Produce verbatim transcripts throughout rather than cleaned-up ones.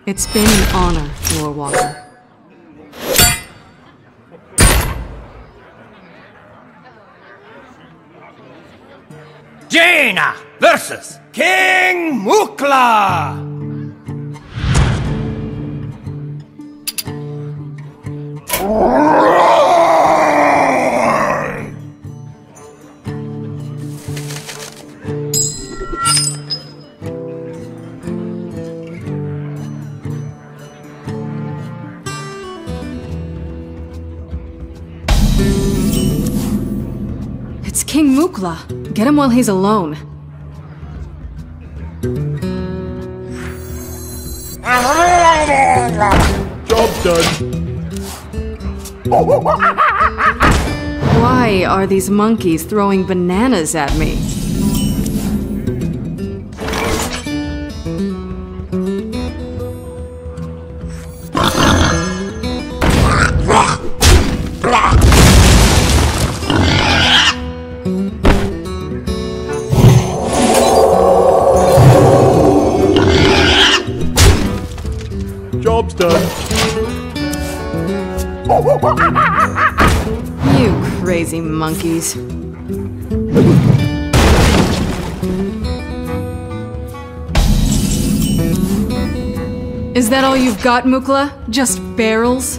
It's been an honor, Lord Walker. Jaina versus King Mukla! It's King Mukla. Get him while he's alone. Job done. Why are these monkeys throwing bananas at me? Job's done. You crazy monkeys. Is that all you've got, Mukla? Just barrels?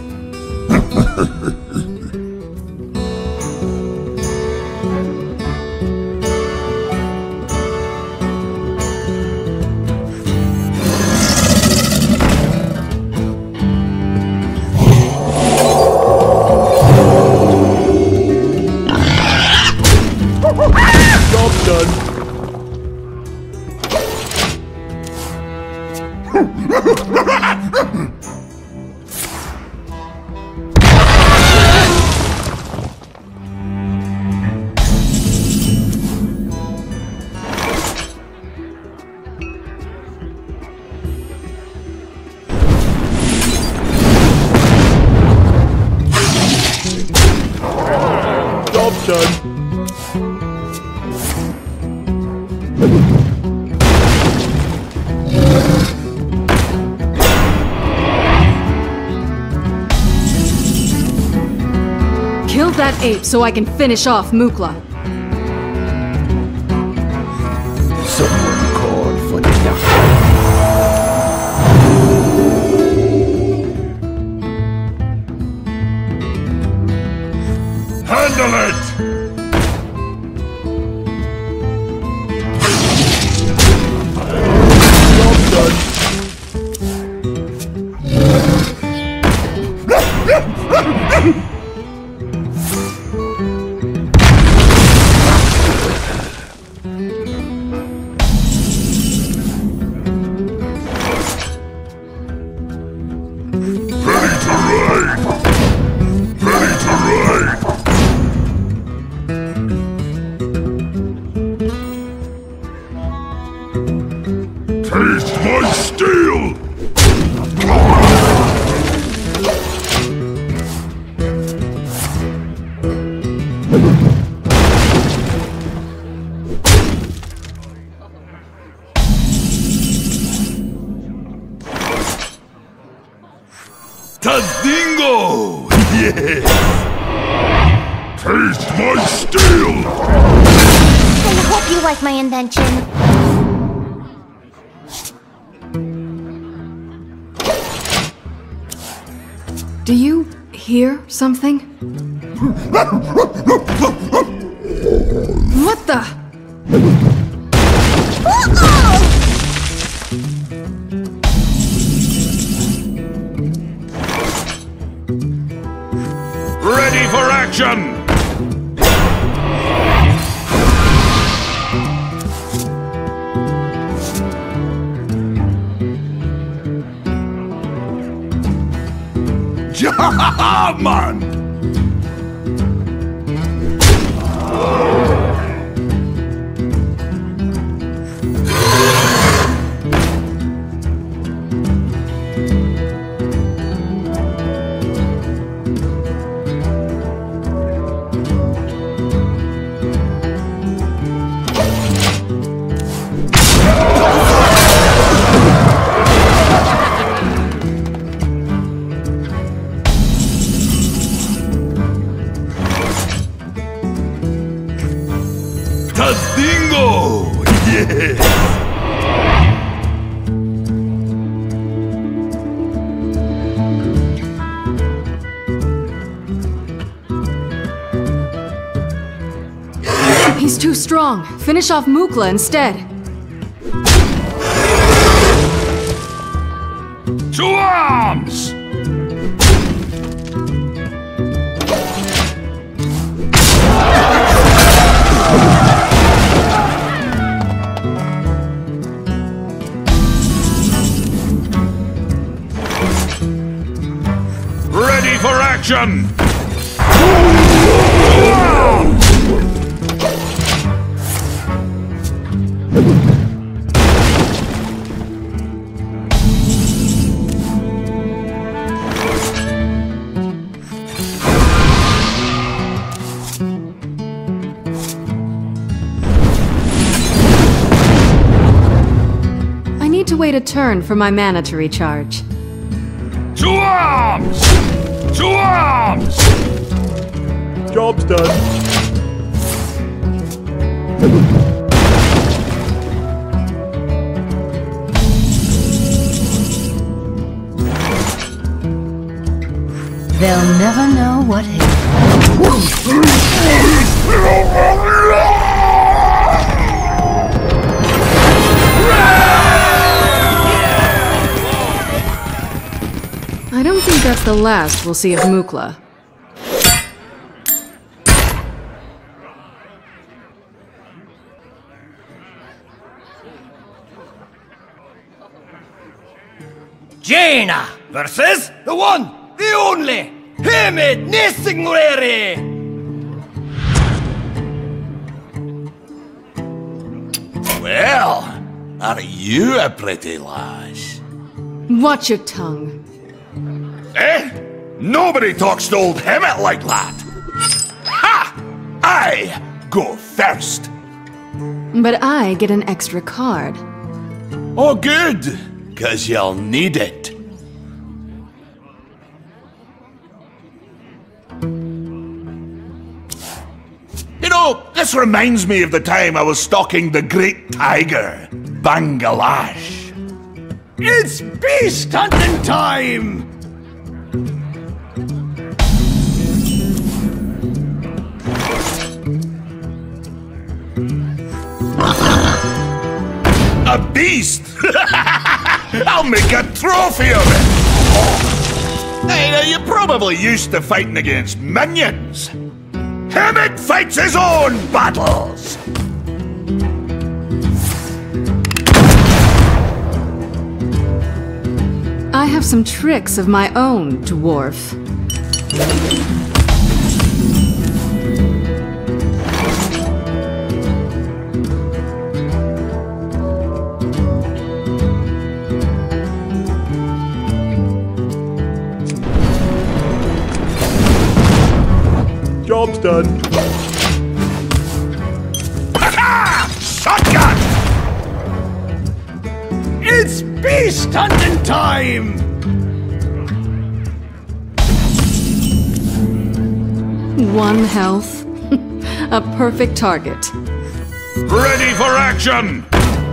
Job's done. Job's done. Kill that ape so I can finish off Mukla. Someone called for the doctor. Handle it! Job done. Ready to ride! Ready to ride! Taste my steel! Tazdingo! Yes! Taste my steel! I hope you like my invention. Do you hear something? What the? Ready for action! Ja, man! He's too strong. Finish off Mukla instead. To arms! Ready for action! I need to wait a turn for my mana to recharge. To arms! To arms! Job's done. They'll never know what hit. I don't think that's the last we'll see of Mukla. Jaina versus the one, the only, Hermit Nissingueri! Well, aren't you a pretty lass? Watch your tongue. Eh? Nobody talks to old Hemet like that! Ha! I go first! But I get an extra card. Oh, good, because you'll need it. You know, this reminds me of the time I was stalking the great tiger, Bangalash. It's beast hunting time! A beast? I'll make a trophy of it! Hey, now you're probably used to fighting against minions. Hemet fights his own battles! I have some tricks of my own, dwarf. Job's done. Ha-ha! Shotgun! It's beast hunting time! One health. A perfect target. Ready for action!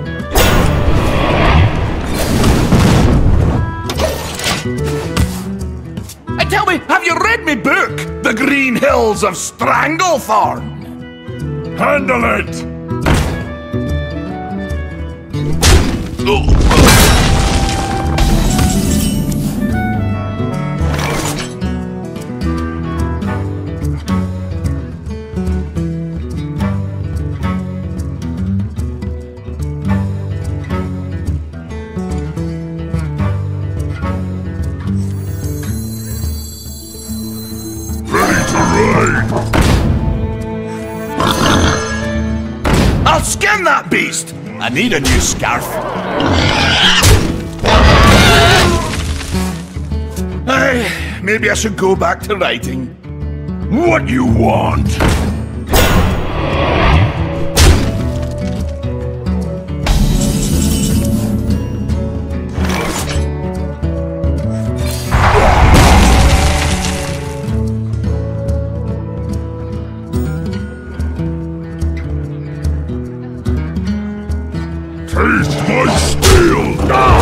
Uh, Tell me, have you read me book, The Green Hills of Stranglethorn? Handle it! I'll skin that beast! I need a new scarf. Hey, maybe I should go back to writing. What you want? Taste my steel now!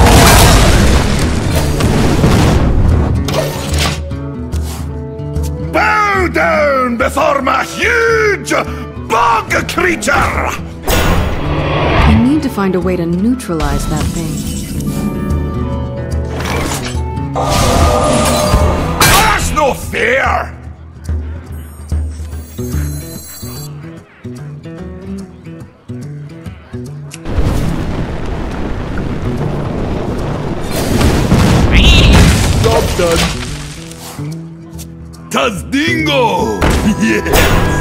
Bow down before my huge bog creature! We need to find a way to neutralize that thing. That's no fair! Job's done. Tazdingo! Yes!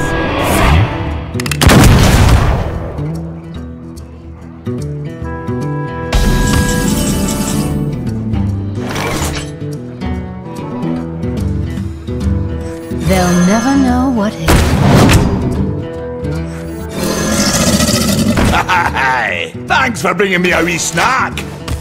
They'll never know what hit. Hey, thanks for bringing me a wee snack.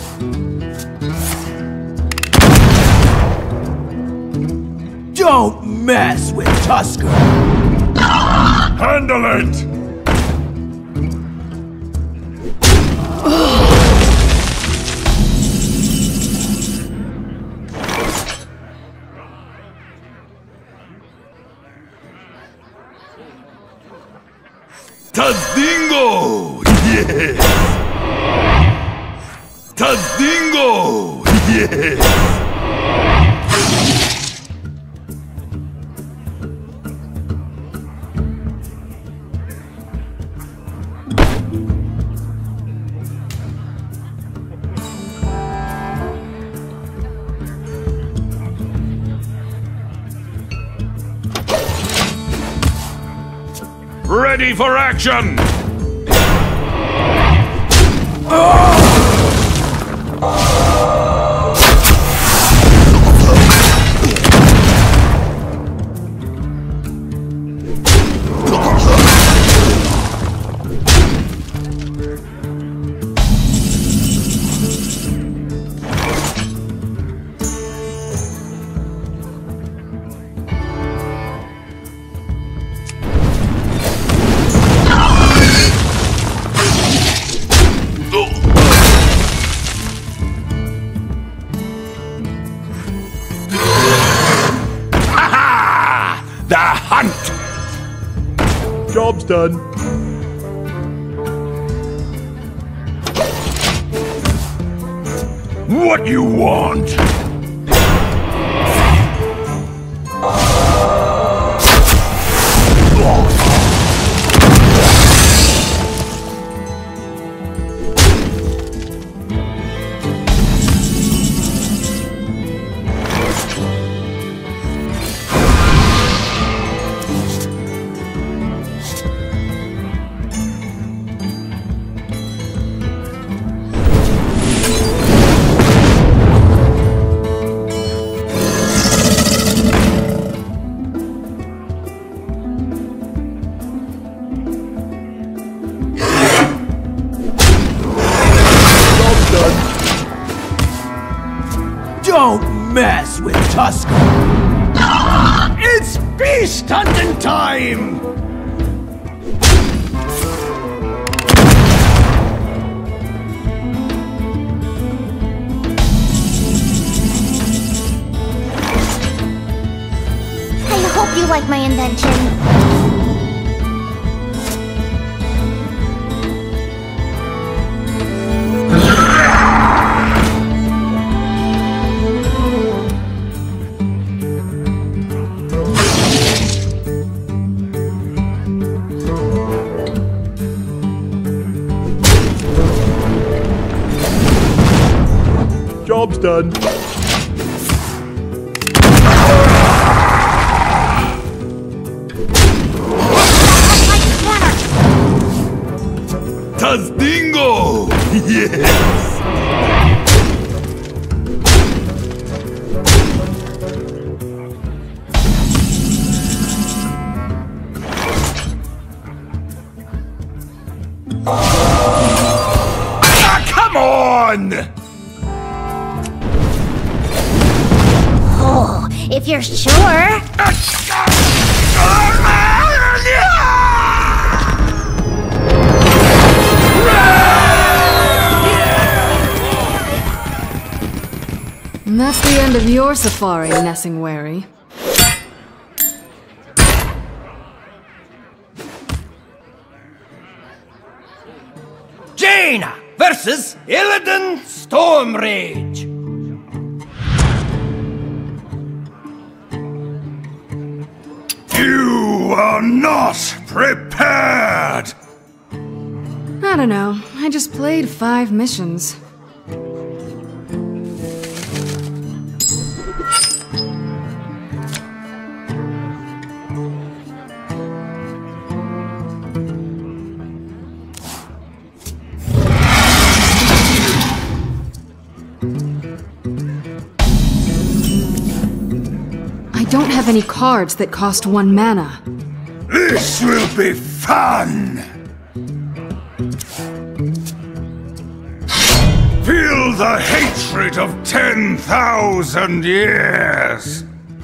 Don't mess with Tusker! Handle it! Tazdingo! Yes! Tazdingo! Yes! Ready for action! The hunt! Job's done. What you want? Don't mess with Tusker! It's beast hunting time! I hope you like my invention. Job's done. Tazdingo! Yes! Ah, come on! Oh, if you're sure. And that's the end of your safari, Nessingwary. versus Illidan Stormrage. You are not prepared! I don't know. I just played five missions. I don't have any cards that cost one mana. This will be fun! Feel the hatred of ten thousand years!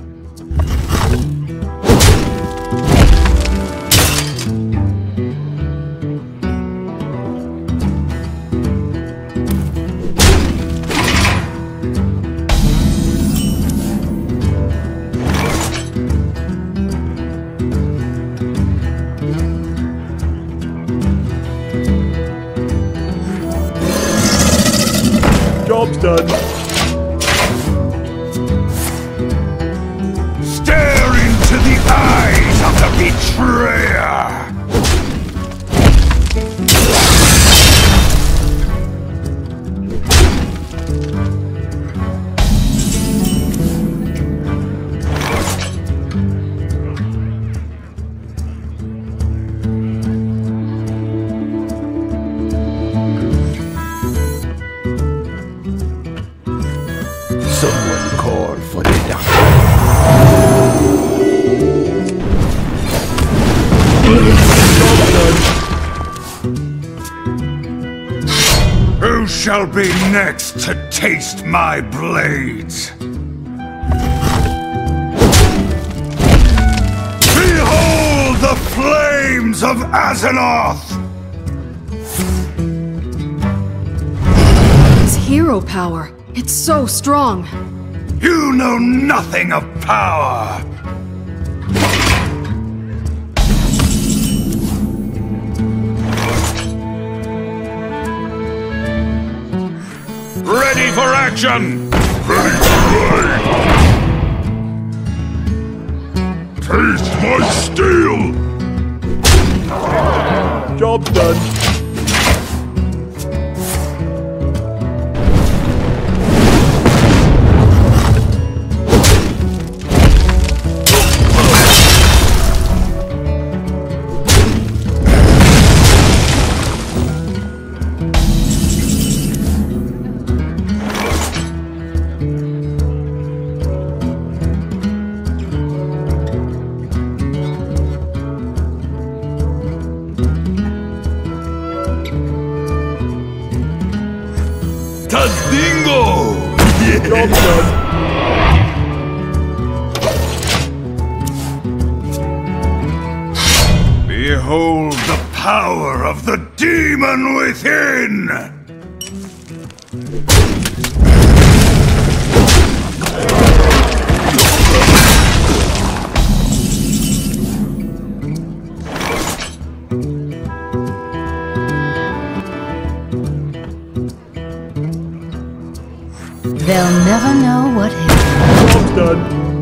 Job's done. Stare into the eyes of the betrayer! Someone call for the doctor. Who shall be next to taste my blades? Behold the flames of Azeroth! It's hero power. It's so strong. You know nothing of power! Ready for action! Ready to play! Taste my steel! Job's done. Tazdingo! Job's done. Behold the power of the demon within! They'll never know what hit. Job's done.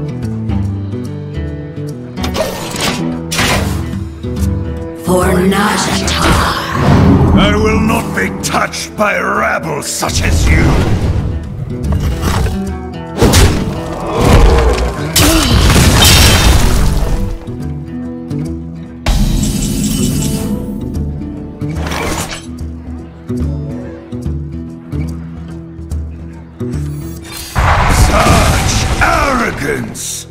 For Nazjatar. I will not be touched by rabble such as you! Such arrogance!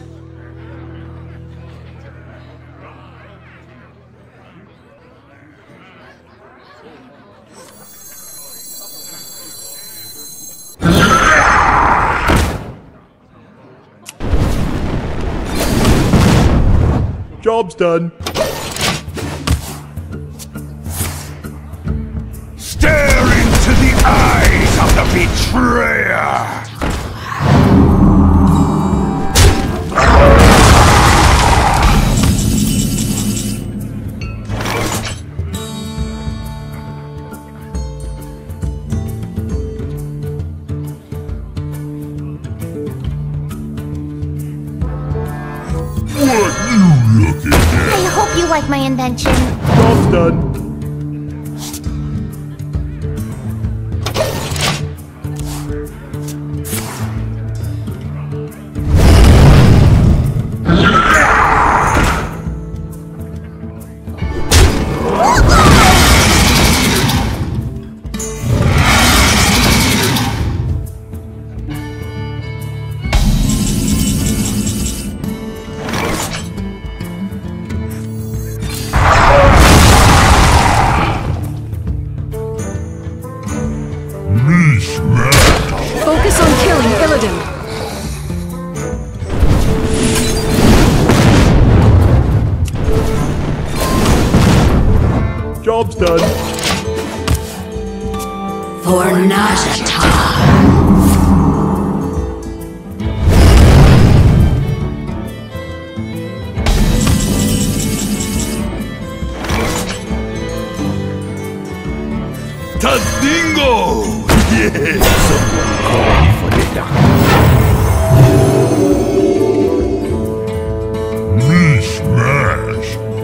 Job's done. Stare into the eyes of the betrayer! like my invention. Job's done. Focus on killing Illidan. Job's done. For Najata. Tadingo! Yes! Call for the doctor. Me smash!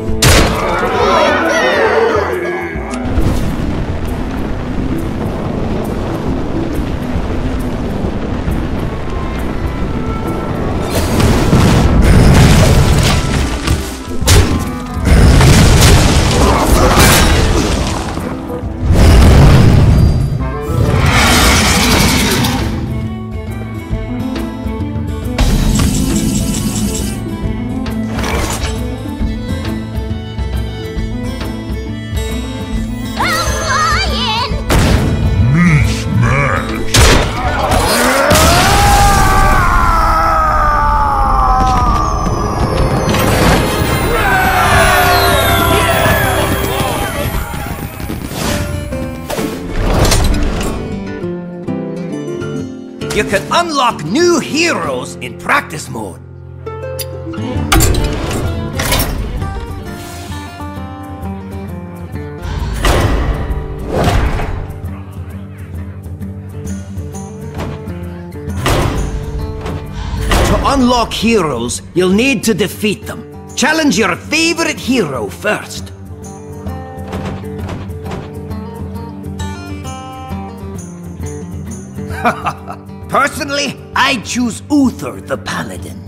You can unlock new heroes in practice mode. To unlock heroes, you'll need to defeat them. Challenge your favorite hero first. Personally, I choose Uther the Paladin.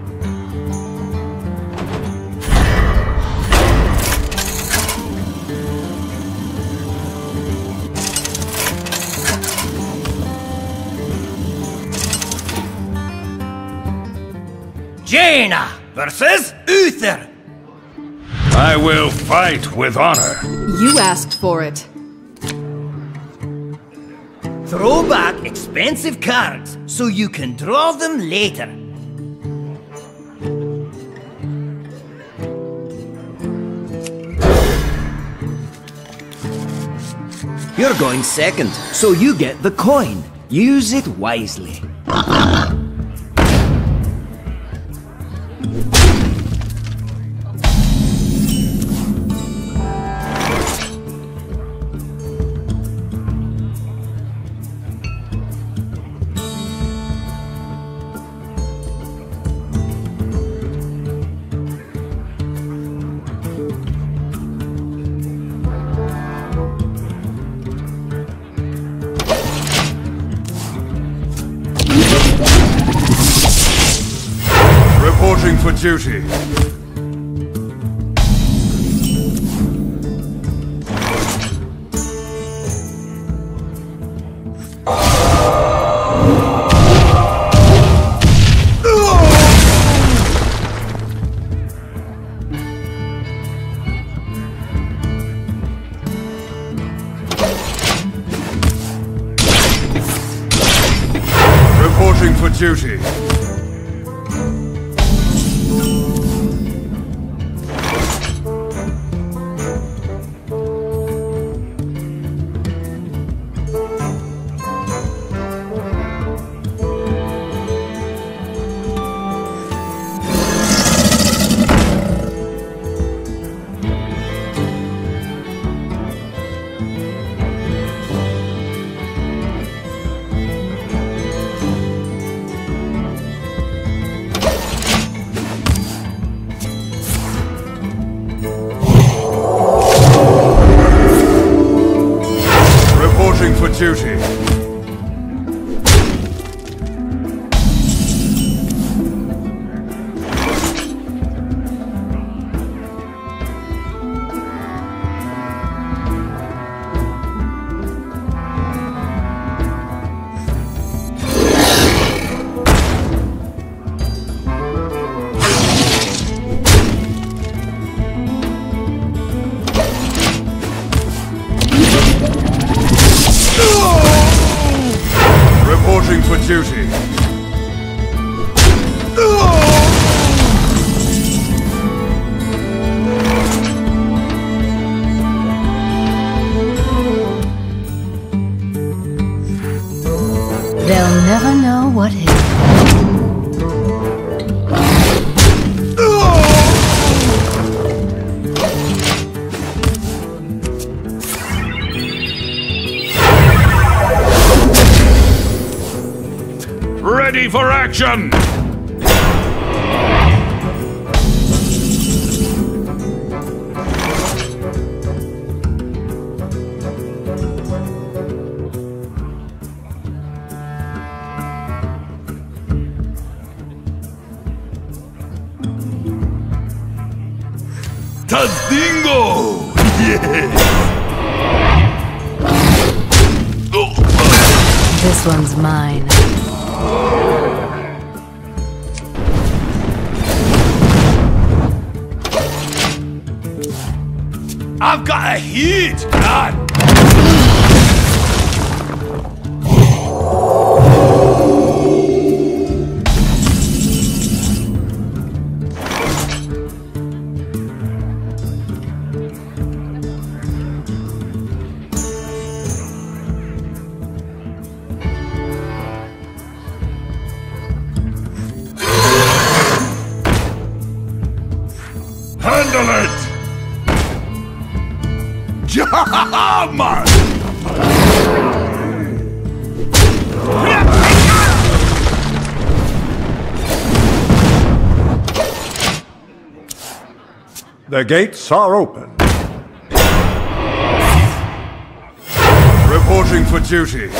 Jaina versus Uther. I will fight with honor. You asked for it. Throw back expensive cards so you can draw them later. You're going second, so you get the coin. Use it wisely. Reporting for duty. Reporting for duty. Reporting for duty. They'll never know what hit them. Ready for action! Tadingo! Yes! This one's mine. I've got a huge gun! Handle it! Jam! The gates are open. Reporting for duty.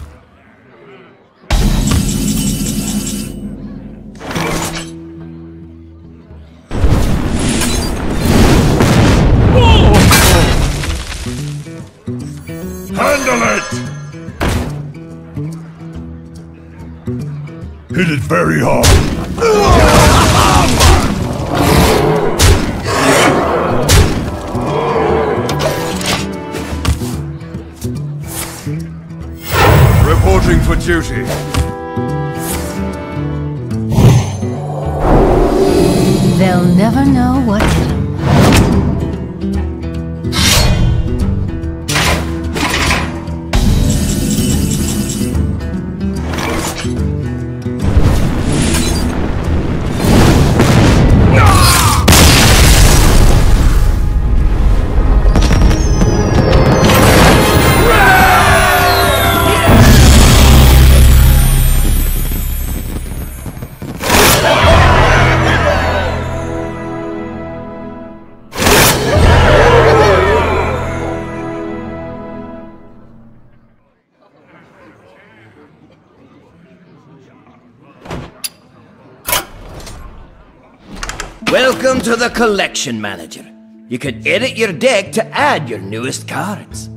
Handle it! Hit it very hard. Reporting for duty. They'll never know what hit them. Welcome to the Collection Manager. You can edit your deck to add your newest cards.